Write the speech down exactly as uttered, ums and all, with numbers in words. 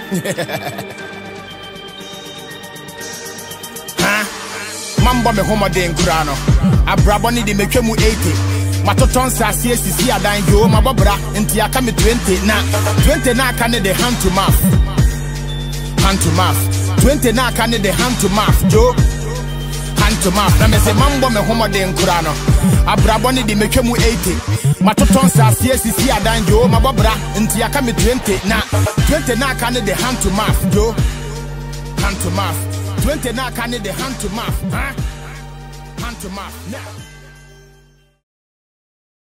Huh? Mambo me homo de nkurano. Abrabo ni de metwemu eighty. Matoton sase sisi adan yo mabobra enti aka me twenty na twenty na aka ne de hand to mouth. Hand to mouth. twenty na aka ne de hand to mouth. Jo hand to mouth. Na me say mambo me homo de nkurano. Abrabo ni de metwemu eighty. Matoton sase sisi adan yo mabobra enti aka me twenty na twenty na aka ne de hand to mouth. Jo hand to mouth. twenty na aka ne de hand to mouth. Huh? Hand to mouth. Now